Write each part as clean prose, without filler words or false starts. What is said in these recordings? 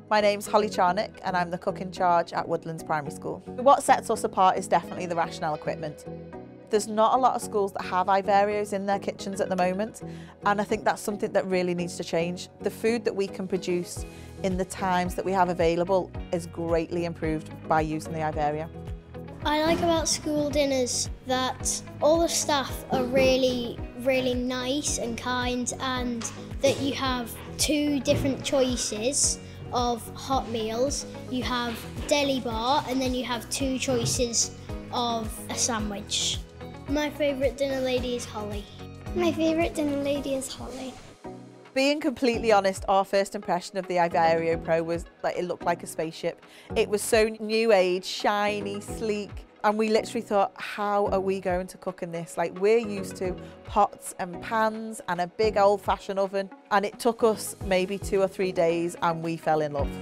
My name's Holly Charnock and I'm the cook in charge at Woodlands Primary School. What sets us apart is definitely the rationale equipment. There's not a lot of schools that have iVarios in their kitchens at the moment, and I think that's something that really needs to change. The food that we can produce in the times that we have available is greatly improved by using the iVario. I like about school dinners that all the staff are really nice and kind, and that you have two different choices of hot meals. You have deli bar and then you have two choices of a sandwich. My favourite dinner lady is Holly. My favourite dinner lady is Holly. Being completely honest, our first impression of the iVario Pro was that it looked like a spaceship. It was so new age, shiny, sleek, and we literally thought, how are we going to cook in this? Like, we're used to pots and pans and a big old-fashioned oven, and it took us maybe 2 or 3 days and we fell in love.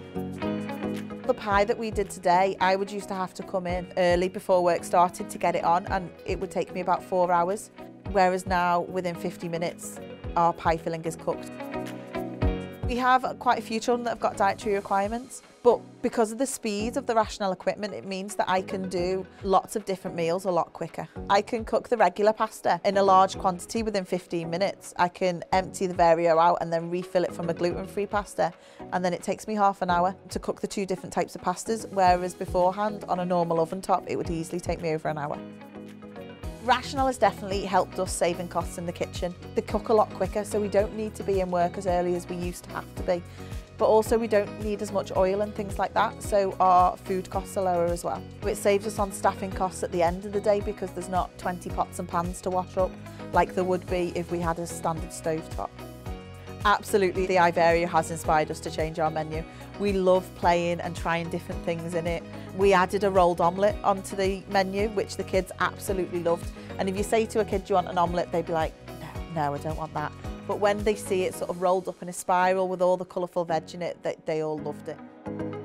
The pie that we did today, I would used to have to come in early before work started to get it on, and it would take me about 4 hours, whereas now within 50 minutes our pie filling is cooked. We have quite a few children that have got dietary requirements, but because of the speed of the rational equipment, it means that I can do lots of different meals a lot quicker. I can cook the regular pasta in a large quantity within 15 minutes. I can empty the Vario out and then refill it from a gluten-free pasta, and then it takes me half an hour to cook the 2 different types of pastas, whereas beforehand on a normal oven top it would easily take me over an hour. Rational has definitely helped us saving costs in the kitchen. They cook a lot quicker, so we don't need to be in work as early as we used to have to be. But also we don't need as much oil and things like that, so our food costs are lower as well. It saves us on staffing costs at the end of the day because there's not 20 pots and pans to wash up like there would be if we had a standard stovetop. Absolutely, the iVario has inspired us to change our menu. We love playing and trying different things in it. We added a rolled omelette onto the menu, which the kids absolutely loved. And if you say to a kid, do you want an omelette? They'd be like, no, I don't want that. But when they see it sort of rolled up in a spiral with all the colourful veg in it, they all loved it.